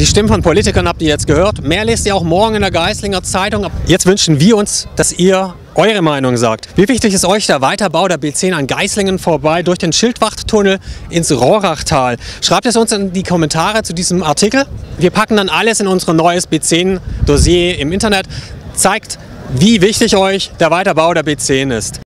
Die Stimmen von Politikern habt ihr jetzt gehört. Mehr lest ihr auch morgen in der Geislinger Zeitung. Jetzt wünschen wir uns, dass ihr eure Meinung sagt. Wie wichtig ist euch der Weiterbau der B10 an Geislingen vorbei durch den Schildwachttunnel ins Rohrachtal? Schreibt es uns in die Kommentare zu diesem Artikel. Wir packen dann alles in unser neues B10-Dossier im Internet. Zeigt, wie wichtig euch der Weiterbau der B10 ist.